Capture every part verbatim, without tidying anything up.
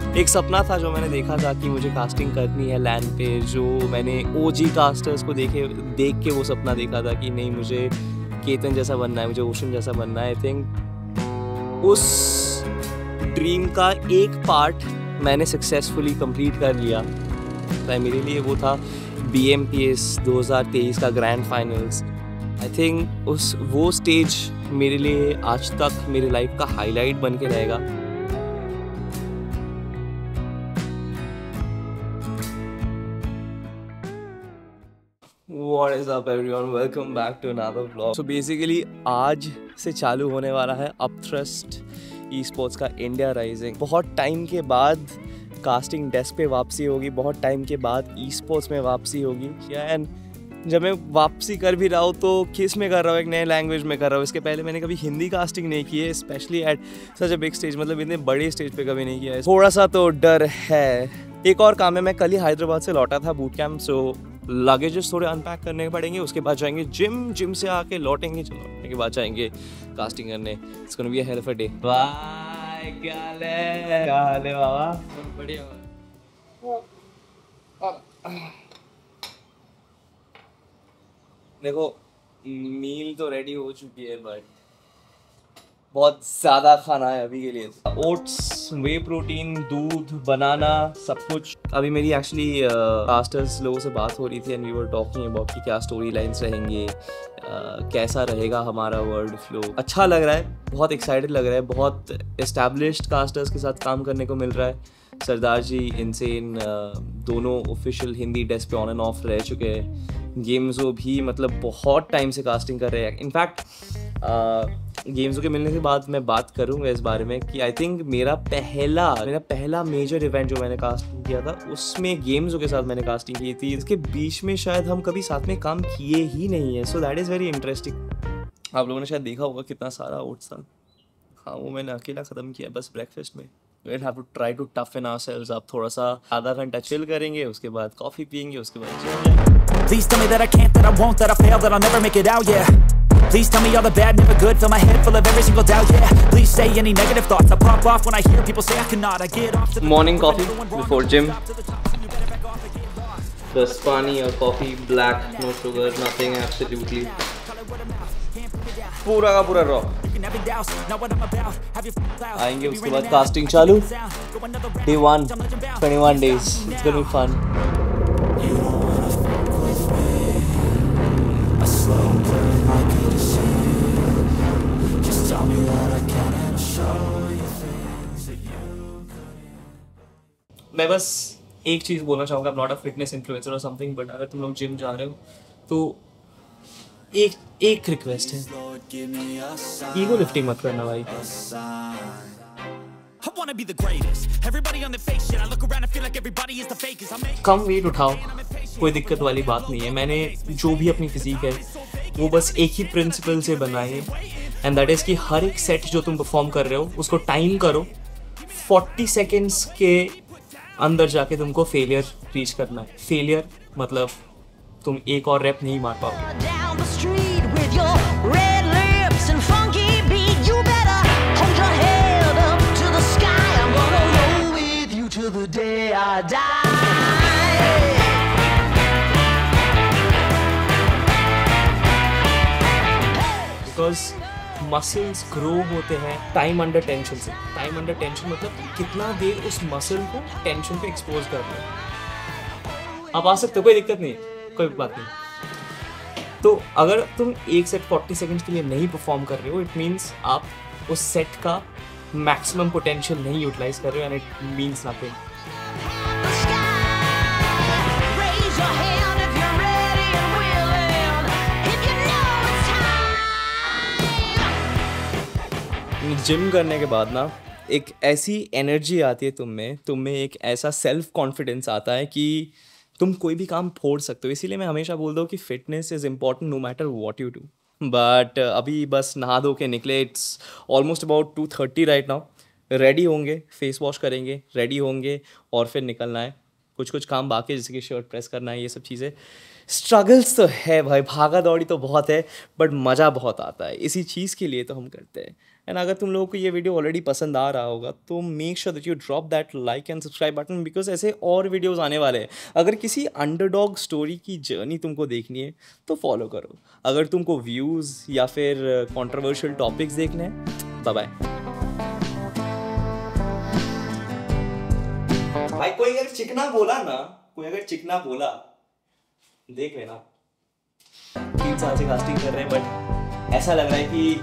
एक सपना था जो मैंने देखा था कि मुझे कास्टिंग करनी है लैंड पे, जो मैंने ओजी कास्टर्स को देखे देख के वो सपना देखा था कि नहीं मुझे केतन जैसा बनना है, मुझे ओशन जैसा बनना है। आई थिंक उस ड्रीम का एक पार्ट मैंने सक्सेसफुली कंप्लीट कर लिया। तो मेरे लिए वो था बी एम पी एस दो हज़ार तेईस का ग्रैंड फाइनल्स। आई थिंक उस वो स्टेज मेरे लिए आज तक मेरी लाइफ का हाईलाइट बन के रहेगा। What is up everyone? Welcome back to another vlog. So basically आज से चालू होने वाला है अपथ्रस्ट ई स्पोर्ट्स का इंडिया राइजिंग। बहुत टाइम के बाद कास्टिंग डेस्क पे वापसी होगी, बहुत टाइम के बाद ई स्पोर्ट्स में वापसी होगी। एंड जब मैं वापसी कर भी रहा हूँ तो किस में कर रहा हूँ, एक नए लैंग्वेज में कर रहा हूँ। इसके पहले मैंने कभी हिंदी कास्टिंग नहीं की है, specially at such a big stage, मतलब इतने बड़े स्टेज पे कभी नहीं किया है। थोड़ा सा तो डर है। एक और काम है, मैं कल ही हैदराबाद से लौटा था बूट कैंप, सो लगेजेस थोड़े अनपैक करने पड़ेंगे। उसके बाद जाएंगे जिम, जिम से आके लौटेंगे, लौटने के बाद जाएंगे कास्टिंग करने। It's gonna be a hell of a day. Bye, क्या हाल है? क्या हाल है बाबा? बढ़िया। देखो मील तो रेडी हो चुकी है बट बहुत ज़्यादा खाना है अभी के लिए। ओट्स, वे प्रोटीन, दूध, बनाना, सब कुछ। अभी मेरी एक्चुअली कास्टर्स लोगों से बात हो रही थी and we were talking about कि क्या स्टोरी लाइन्स रहेंगे, uh, कैसा रहेगा हमारा वर्ड फ्लो। अच्छा लग रहा है, बहुत एक्साइटेड लग रहा है, बहुत एस्टैब्लिश्ड कास्टर्स के साथ काम करने को मिल रहा है। सरदार जी, इनसेन, दोनों ऑफिशियल हिंदी डेस्क पे ऑन एंड ऑफ रह चुके हैं। गेम्सो भी मतलब बहुत टाइम से कास्टिंग कर रहे हैं। इनफैक्ट गेम्सो के मिलने के बाद मैं बात करूँगा इस बारे में कि आई थिंक मेरा पहला मेरा पहला मेजर इवेंट जो मैंने कास्टिंग किया था उसमें गेम्सो के साथ मैंने कास्टिंग की थी। इसके बीच में शायद हम कभी साथ में काम किए ही नहीं है। So that is very interesting. आप लोगों ने शायद देखा होगा कितना सारा ओट्स था। हाँ, वो मैंने अकेला ख़त्म किया बस ब्रेकफास्ट में। We'll have to try to toughen ourselves up. थोड़ा सा आधा घंटा चिल करेंगे, उसके बाद कॉफ़ी पियेंगे, उसके बाद जाएंगे। Please tell me that I can't, that I won't, that I fail, that I'll never make it out, yeah. Please tell me all the bad, never good, fill my head full of every single doubt, yeah. Please say any negative thoughts, I pop off when I hear people say I cannot. I get off to the morning coffee before gym. Just पानी और coffee, black, no sugar, nothing, absolutely. पूरा का पूरा raw. आएंगे उसके बाद casting चालू। Day one, twenty one days, it's gonna be fun. मैं बस एक चीज़ बोलना चाहूँगा, I'm not a fitness influencer or something, but अगर तुम लोग जिम जा रहे हो तो एक एक रिक्वेस्ट है, ईगो लिफ्टिंग मत करना भाई। कम वेट उठाओ, कोई दिक्कत वाली बात नहीं है। मैंने जो भी अपनी फिजिक है वो बस एक ही प्रिंसिपल से बनाई है एंड दैट इज़ कि हर एक सेट जो तुम परफॉर्म कर रहे हो उसको टाइम करो। फोर्टी सेकेंड्स के अंदर जाके तुमको फेलियर रीच करना है। फेलियर मतलब तुम एक और रैप नहीं मार पाओगे। बिकॉज मसल्स ग्रो होते हैं टाइम अंडर टेंशन से। टाइम अंडर टेंशन मतलब कितना देर उस मसल को टेंशन पे एक्सपोज कर रहे हो। आप आ सकते हो, कोई दिक्कत नहीं, कोई बात नहीं। तो अगर तुम एक सेट फोर्टी सेकेंड्स के लिए नहीं परफॉर्म कर रहे हो, इट मीन्स आप उस सेट का मैक्सिमम पोटेंशियल नहीं यूटिलाइज कर रहे हो and it means nothing. Gym करने के बाद ना एक ऐसी एनर्जी आती है तुम में तुम में एक ऐसा सेल्फ कॉन्फिडेंस आता है कि तुम कोई भी काम फोड़ सकते हो। इसीलिए मैं हमेशा बोलता हूँ कि fitness is important no matter what you do. But अभी बस नहा धो के निकले, it's almost about two thirty right now. Ready होंगे, फेस वॉश करेंगे, रेडी होंगे और फिर निकलना है। कुछ कुछ काम बाकी है जैसे कि शर्ट प्रेस करना है, ये सब चीज़ें। स्ट्रगल्स तो है भाई, भागा दौड़ी तो बहुत है बट मज़ा बहुत आता है। इसी चीज़ के लिए तो हम करते हैं। एंड अगर तुम लोगों को ये वीडियो ऑलरेडी पसंद आ रहा होगा तो make sure that you drop that like and subscribe button, because ऐसे और वीडियोस आने वाले हैं। अगर किसी अंडरडॉग स्टोरी की जर्नी तुमको देखनी है तो फॉलो करो। अगर तुमको व्यूज़ या फिर कंट्रोवर्शियल टॉपिक्स देखने हैं, बाय बाय। भाई कोई अगर चिकना बोला ना, कोई अगर चिकना बोला, देख लेना। तीन साल से कास्टिंग कर रहे हैं बट ऐसा लग रहा है कि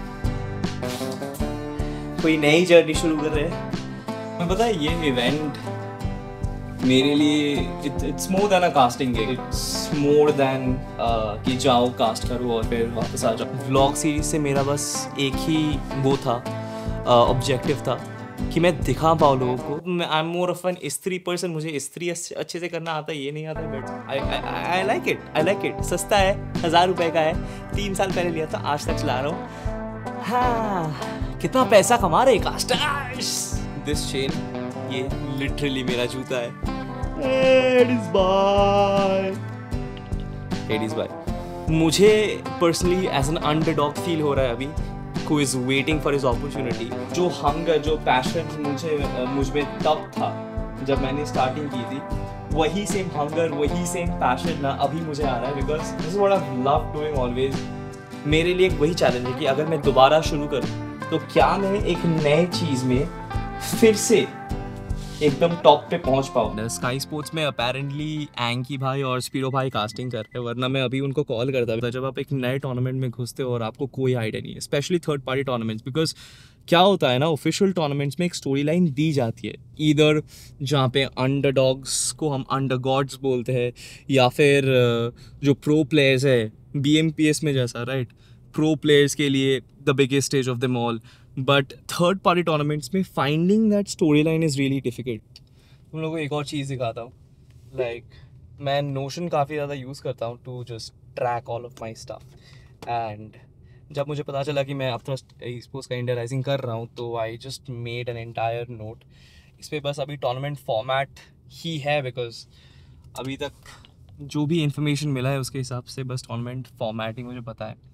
कोई नई जर्नी शुरू कर रहे हैं। मैं पता है ये इवेंट मेरे लिए it's more than a casting, it's more than कि जाओ कास्ट करो और फिर वापस आ जाओ। व्लॉग सीरीज से मेरा बस एक ही वो था, ऑब्जेक्टिव uh, था कि मैं दिखा पाऊँ लोगों को। I am more of an street person, मुझे स्त्री अच्छे से करना आता है, ये नहीं आता है, but I I like it, I like it. सस्ता है, हज़ार रुपए का है, तीन साल पहले लिया था, आज तक चला रहा हूँ। हाँ, कितना पैसा कमा रहे कास्टर्स। दिस चेन, ये लिटरली मेरा जूता है। एडीज बाय, एडीज बाय। मुझे पर्सनली एज एन अंडरडॉग फील हो रहा है अभी, who is waiting for his opportunity। जो हंगर, जो पैशन मुझे मुझ में तब था जब मैंने स्टार्टिंग की थी, वही सेम हंगर, वही सेम पैशन ना अभी मुझे आ रहा है, because this is what I love doing always. मेरे लिए एक वही चैलेंज है कि अगर मैं दोबारा शुरू करूँ तो क्या मैं एक नए चीज़ में फिर से एकदम टॉप पे पहुंच पाऊँ। स्काई स्पोर्ट्स में अपेरेंटली एंकी भाई और स्पीडो भाई कास्टिंग कर रहे हैं, वरना मैं अभी उनको कॉल करता था। जब आप एक नए टूर्नामेंट में घुसते हो और आपको कोई आइडिया नहीं है, specially third party tournaments, because क्या होता है ना, ऑफिशियल टूर्नामेंट्स में एक स्टोरी लाइन दी जाती है, इधर जहाँ पे अंडरडॉग्स को हम अंडर गॉड्स बोलते हैं, या फिर जो प्रो प्लेयर्स है बी एम पी एस में जैसा, राइट, प्रो प्लेयर्स के लिए the biggest stage of them all. But third party tournaments में finding that storyline is really difficult. तुम लोगों को एक और चीज़ दिखाता हूँ, लाइक मैं नोशन काफ़ी ज़्यादा यूज़ करता हूँ to just track all of my stuff. And जब मुझे पता चला कि मैं अपना स्पोर्ट्स का इंडिया राइजिंग कर रहा हूँ, तो I just made an entire note इस पर। बस अभी टूर्नामेंट फॉर्मेट ही है, बिकॉज अभी तक जो भी इंफॉर्मेशन मिला है उसके हिसाब से बस टूर्नामेंट फॉर्मेट ही मुझे पता है।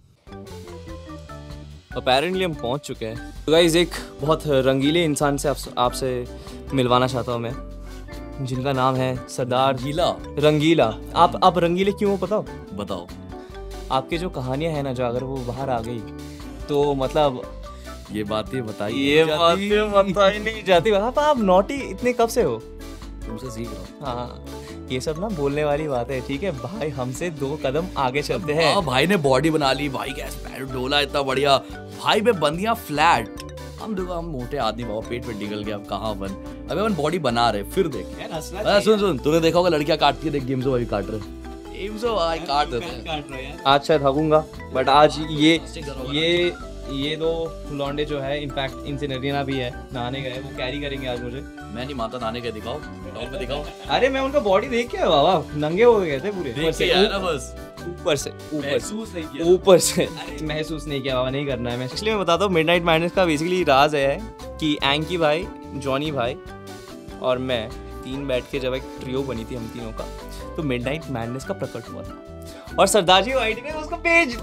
अपेरेंटली हम पहुंच चुके हैं। तो गाइस, एक बहुत रंगीले इंसान से आप, आपसे मिलवाना चाहता हूं मैं, जिनका नाम है सरदार रंगीला। रंगीला। आप आप रंगीले क्यों हो पता हो? बताओ। आपके जो कहानियां हैं ना, जो अगर वो बाहर आ गई तो मतलब ये बातें बताई ये बातें बताई नहीं जाती। आप आप नॉटी इतने कब से हो? तुमसे सीख रहा हूँ। हाँ, ये सब ना बोलने वाली बात है, ठीक है भाई, हमसे दो कदम आगे चलते हैं। हाँ, भाई ने बॉडी बना ली, भाई कैसे पैर डोला इतना बढ़िया, भाई पे बंदियां फ्लैट। हम देखो, हम मोटे आदमी, बाबा पेट पे निकल गया, अब कहाँ बन, अबे अपन बॉडी बना रहे, फिर देख यार। सुन सुन, तूने देखा होगा लड़कियां काटती है, देख गेम्स भाई काट रहे, गेम्स भाई काट देते हैं। आज शायद थकूंगा, बट आज ये ये ये दो लौंडे जो है, इनफैक्ट इनसे नरीना भी है, नहाने गए, वो कैरी करेंगे आज मुझे। मैं नहीं मानता, नहाने के दिखाओ, टॉप पे दिखाओ। अरे मैं उनका बॉडी देख के बाबा नंगे हो गए थे पूरे, ऊपर से बस ऊपर से ऊपर महसूस नहीं किया, ऊपर से महसूस नहीं किया बाबा, नहीं करना है। मैं इसलिए मैं बताता हूँ, मिडनाइट मैडनेस का बेसिकली राज है कि एंकी भाई, जॉनी भाई और मैं तीन बैठ के जब एक ट्रियो बनी थी हम तीनों का, तो मिडनाइट मैडनेस का प्रकट हुआ था और सरदार जी आईडी ने उसको भेज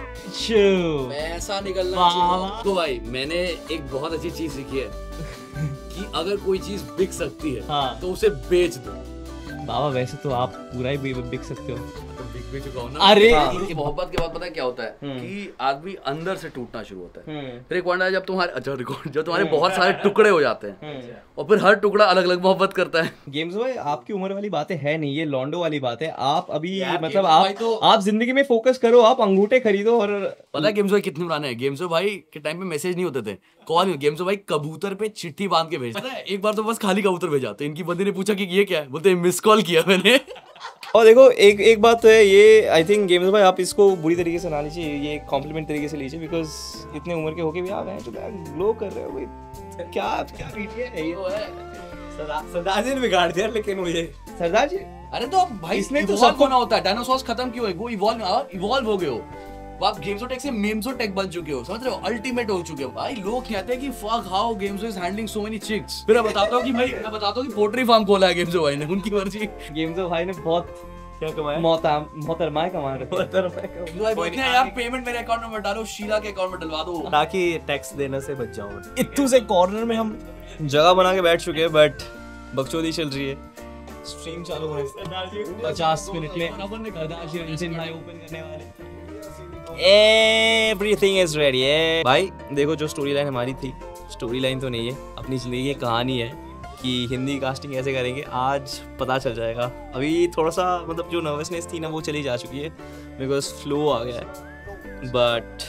पैसा निकलना चाहिए। तो भाई मैंने एक बहुत अच्छी चीज सीखी है कि अगर कोई चीज बिक सकती है, हाँ, तो उसे बेच दो। बाबा वैसे तो आप पूरा ही बिक सकते हो, तो बिक भी चुका हूं ना। अरे हाँ। मोहब्बत के बाद पता है क्या होता है कि आदमी अंदर से टूटना शुरू होता है। फिर एक पॉइंट है जब तुम्हारे अच्छा जब तुम्हारे बहुत सारे टुकड़े हो जाते हैं और फिर हर टुकड़ा अलग अलग मोहब्बत करता है। गेम्स भाई आपकी उम्र वाली बातें है नहीं, ये लॉन्डो वाली बात है। आप अभी मतलब आप तो... आप जिंदगी में फोकस करो, आप अंगूठे खरीदो। और पता है गेम्स भाई कितने पुराने हैं? गेम्स भाई के टाइम पे मैसेज नहीं होते थे, कॉल। गेम्स भाई कबूतर पे चिट्ठी बांध के भेजते हैं। एक बार तो बस खाली कबूतर भेजा, तो इनकी बंदी ने पूछा कि ये क्या है, बोलते मिस कॉल किया मैंने। और देखो एक एक बात तो है, ये आई थिंक गेम्स भाई आप इसको बुरी तरीके से ना लीजिए, ये कॉम्प्लीमेंट तरीके से लीजिए, बिकॉज इतने उम्र के होके भी आप हैं जो ग्लो कर रहे हो भाई। क्या क्या वीडियो है ये? सरदार जी ने बिगाड़ दिया, लेकिन मुझे सरदार जी, अरे तो भाई इसने तो सब होना होता है। डायनासोर्स खत्म क्यों है? वो इवॉल्व इवॉल्व हो गए हो, आप गेम्सोटेक से मेम्सोटेक बन चुके हो, समझ रहे हो? अल्टीमेट हो चुके हो भाई। लोग कहते हैं कि फक हाउ गेम्सो is handling so many chicks. फिर मैं बताता हूं कि भाई मैं बताता हूं कि पोल्ट्री फार्म खोला है गेम्सो भाई ने, उनकी मर्जी। गेम्सो भाई ने बहुत क्या कमाया? मोहतरम मोहतरमा कमा रहे मोहतरमा यार पेमेंट मेरे अकाउंट में डालो, शीला के अकाउंट में डलवा दो ताकि टैक्स देने से बच जाऊं। इत्तू से कॉर्नर में हम जगह बना के बैठ चुके हैं, बट बकचोदी चल रही है। स्ट्रीम चालू होने से पचास मिनट में इंजन भाई ओपन करने वाले। एवरीथिंग इज रेडी है भाई। देखो जो स्टोरी लाइन हमारी थी, स्टोरी लाइन तो नहीं है, अपनी जिंदगी की कहानी है कि हिंदी कास्टिंग कैसे करेंगे, आज पता चल जाएगा। अभी थोड़ा सा मतलब जो नर्वसनेस थी ना वो चली जा चुकी है, बिकॉज फ्लो आ गया है। बट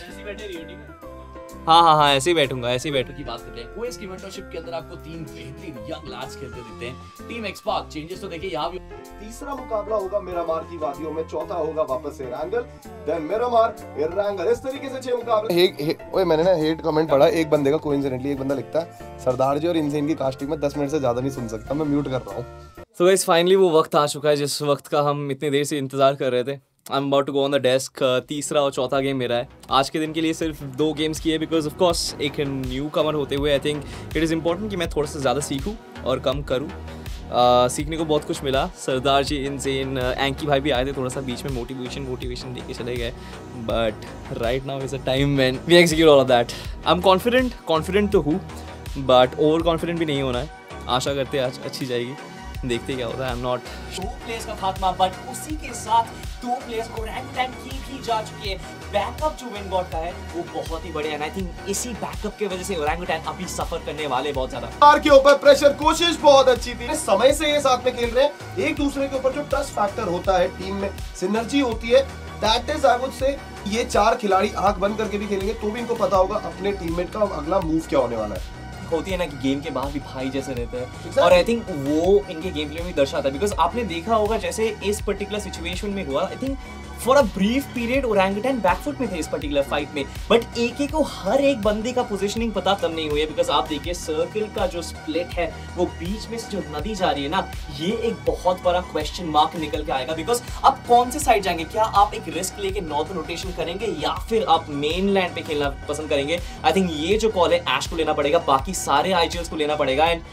हाँ हाँ हाँ ऐसे ही बैठूंगा, ऐसे ही बैठूंगा। की बात करते हैं क्विज की मेंटरशिप के अंदर आपको तीन बेहतरीन यंग लाड्स खेलते दिखते हैं। टीम एक्सपार्क चेंजेस तो देखिए यहाँ भी। तीसरा मुकाबला होगा मिरामार की वादियों में, चौथा होगा वापस से इरांगल, देन मिरामार इरांगल। इस तरीके से छह मुकाबले। हे, हे, ओए मैंने ना हेट कमेंट पढ़ा एक बंदे का, कोइंसिडेंटली एक बंदा लिखता है सरदार जी और इनसेन की कास्टिंग में दस मिनट से ज्यादा नहीं सुन सकता, मैं म्यूट कर रहा हूँ। तो गाइस फाइनली वो वक्त आ चुका है जिस वक्त का हम इतनी देर से इंतजार कर रहे थे। I am about to go on the desk. तीसरा और चौथा गेम मेरा है आज के दिन के लिए। सिर्फ दो गेम्स किए बिकॉज ऑफ कोर्स एक न्यू कमर होते हुए I think it is important कि मैं थोड़ा सा ज़्यादा सीखूँ और कम करूँ। uh, सीखने को बहुत कुछ मिला। सरदार जी, इनसेन, एंकी भाई भी आए थे, थोड़ा सा बीच में मोटिवेशन मोटिवेशन दे के चले गए। But right now is a time when we execute all of that. I am confident confident तो हूँ, बट ओवर कॉन्फिडेंट भी नहीं होना है। आशा करते हैं आज अच्छी जाएगी, देखते क्या होता है। आई एम नॉट दो प्लेयर्स का खात्मा, बट उसी के साथ दो प्लेयर्स को रैंक रैंक की भी जा चुकी है। बैकअप जो विनबॉट का है वो बहुत ही बढ़िया है। आई थिंक इसी बैकअप की वजह से ओरंगुटैन अभी सफर करने वाले बहुत ज्यादा। मार के ऊपर प्रेशर, कोशिश बहुत अच्छी थी। समय से ये साथ में खेल रहे हैं, एक दूसरे के ऊपर जो ट्रस्ट फैक्टर होता है, टीम में सिनर्जी होती है, that is I would say ये चार खिलाड़ी आंख बंद करके भी खेलेंगे तो भी इनको पता होगा अपने टीममेट का अगला मूव क्या होने वाला है। होती है ना कि गेम के बाहर भी भाई जैसे रहते हैं exactly. और आई थिंक वो इनके गेम प्ले में भी दर्शाता है। बिकॉज आपने देखा होगा जैसे इस पर्टिकुलर सिचुएशन में हुआ, I think for a brief period Orangutan back foot में थे इस पर्टिकुलर फाइट में, बट एक एक को हर एक बंदे का पोजीशनिंग पता तब नहीं हुई है। बिकॉज आप देखिए सर्कल का जो स्प्लिट है वो बीच में से जो नदी जा रही है ना, ये एक बहुत बड़ा क्वेश्चन मार्क निकल के आएगा। बिकॉज आप कौन से साइड जाएंगे, क्या आप एक रिस्क लेके नॉर्थ रोटेशन करेंगे या फिर आप मेन लैंड पे खेलना पसंद करेंगे। आई थिंक ये जो कॉल है ऐश को लेना पड़ेगा, बाकी सारे आईजीएल्स को लेना पड़ेगा। एंड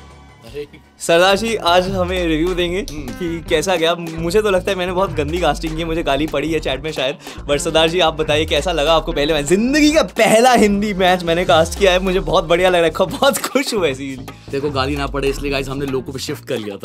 सरदार जी आज हमें रिव्यू देंगे कि कैसा गया। मुझे तो लगता है मैंने बहुत गंदी कास्टिंग की, मुझे गाली पड़ी है चैट में शायद, बट सरदार जी आप बताइए कैसा लगा आपको। पहले मैच, जिंदगी का पहला हिंदी मैच मैंने कास्ट किया है, मुझे बहुत बढ़िया लग रहा है, बहुत खुश हुआ ऐसी। देखो गाली ना पड़े इसलिए गाइस हमने लोगों पे शिफ्ट कर लिया था।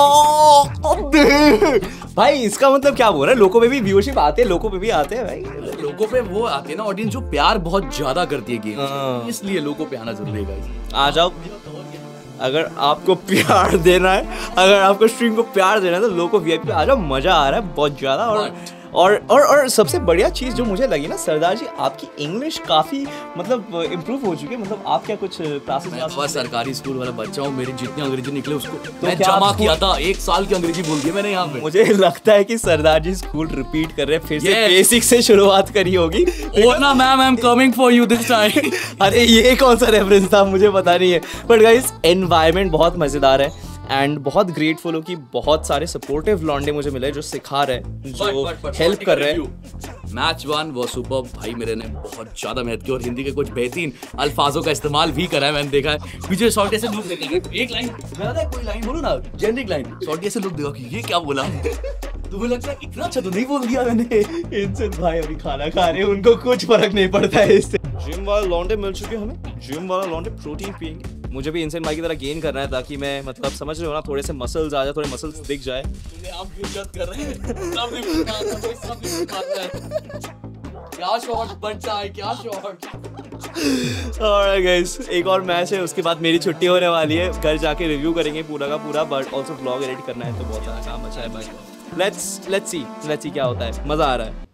भाई इसका मतलब क्या बोल रहा है, लोगों पे भी व्यूअरशिप आते हैं, लोगों पे भी आते हैं भाई। लोगों पे वो आते हैं ना ऑडियंस जो प्यार बहुत ज्यादा करती है गेम, इसलिए लोगों पे आना जरूरी है गाइस। आ जाओ, अगर आपको प्यार देना है, अगर आपको स्ट्रीम को प्यार देना है तो लोगों को वीआईपी आ जाओ, मजा आ रहा है बहुत ज्यादा। और और और और सबसे बढ़िया चीज़ जो मुझे लगी ना सरदार जी, आपकी इंग्लिश काफ़ी मतलब इम्प्रूव हो चुकी है। मतलब आप क्या कुछ क्लासेस में बस सरकारी स्कूल वाला बच्चा हूँ, मेरी जितनी अंग्रेजी निकले उसको तो मैं जमा किया था। एक साल की अंग्रेजी बोल दी मैंने यहाँ पे। मुझे लगता है कि सरदार जी स्कूल रिपीट कर रहे हैं, फिर से बेसिक से शुरुआत करी होगी। Oh no ma'am, I am coming for you this time. अरे ये कौन सा रेफरेंस था मुझे पता नहीं है, बट गाइस एनवायरनमेंट बहुत मजेदार है एंड बहुत ग्रेटफुल हो कि बहुत सारे सपोर्टिव लॉन्डे मुझे मिले जो सिखा रहे हैं, जो हेल्प कर रहे हैं। मैच वन वो सुपर भाई मेरे ने बहुत ज्यादा मेहनत की और हिंदी के कुछ बेहतरीन अल्फाजों का इस्तेमाल भी करा है, मैंने देखा है। पीछे शॉर्टी से लुक देखेंगे, एक लाइन मैं कोई लाइन बोलूं ना, जेनरिक लाइन, शॉर्टी से लुक देखो कि ये क्या बोला। तुम्हें लगता है इतना अच्छा तो नहीं बोल दिया मैंने। इनसे भाई अभी खाना खा रहे हैं, उनको कुछ फर्क नहीं पड़ता है इससे। जिम वाला लॉन्डे मिल चुके हमें, जिम वाला लॉन्डे प्रोटीन पियेंगे। मुझे भी इनसेन भाई की तरह गेन करना है ताकि मैं मतलब समझ रहे हो ना, थोड़े से मसल्स आ जाए, थोड़े मसल्स दिख जाए। आप दिक्कत कर रहे हैं, सब नहीं पता, सब नहीं पता। क्या शॉट बचा है, क्या शॉट। ऑलराइट गाइस, एक और मैच है, उसके बाद मेरी छुट्टी होने वाली है, घर जाके रिव्यू करेंगे पूरा का पूरा, बट आल्सो व्लॉग एडिट करना है तो बहुत सारा काम बचा है भाई। Let's let's see let's see क्या होता है, मज़ा आ रहा है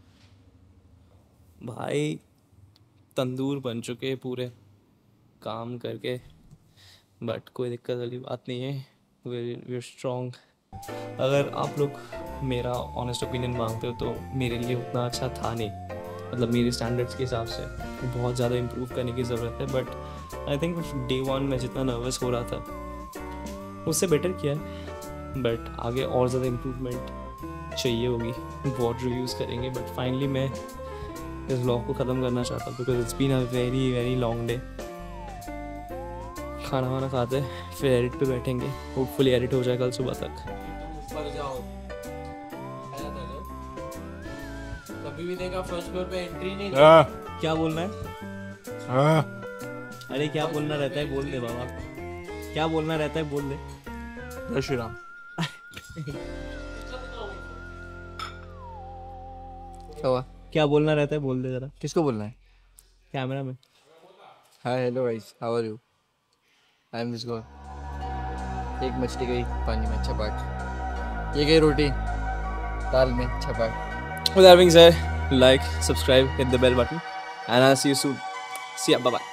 भाई। तंदूर बन चुके पूरे काम करके, बट कोई दिक्कत वाली बात नहीं है, वी आर स्ट्रॉन्ग। अगर आप लोग मेरा ऑनेस्ट ओपिनियन मांगते हो तो मेरे लिए उतना अच्छा था नहीं, मतलब मेरे स्टैंडर्ड्स के हिसाब से बहुत ज़्यादा इम्प्रूव करने की ज़रूरत है। But I think day one में जितना नर्वस हो रहा था उससे बेटर किया है, बट आगे और ज़्यादा इम्प्रूवमेंट चाहिए होगी, बहुत रिव्यूज़ करेंगे। बट फाइनली मैं इस व्लॉग को ख़त्म करना चाहता हूँ because it's been a very very long day. खाना वाना खाते हैं फिर एडिट पे बैठेंगे, होपफुली एडिट हो जाए कल सुबह तक। अभी भी देखा फर्स्ट फ्लोर पे एंट्री नहीं दी। क्या बोलना है? अरे क्या बोलना रहता है बोल दे बाबा, क्या बोलना रहता है बोल दे। जय श्री राम। क्या हुआ? क्या बोलना रहता है बोल दे जरा, किसको बोलना है? कैमरा में। Hi hello guys, how are you? I am Wisgo. एक मछली गई पानी में छपाक, ये गई रोटी दाल में छपाक। With that being said, like, subscribe, hit the bell button, and I'll see you soon. See ya, bye bye.